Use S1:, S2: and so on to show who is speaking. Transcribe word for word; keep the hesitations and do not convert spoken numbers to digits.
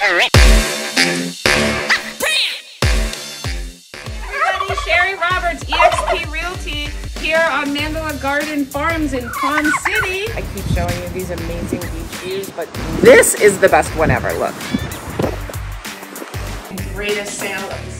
S1: Everybody, Shari Roberts, E X P Realty, here on Mandala Garden Farms in Palm City. I keep showing you these amazing beach views, but this is the best one ever. Look. Greatest sale of the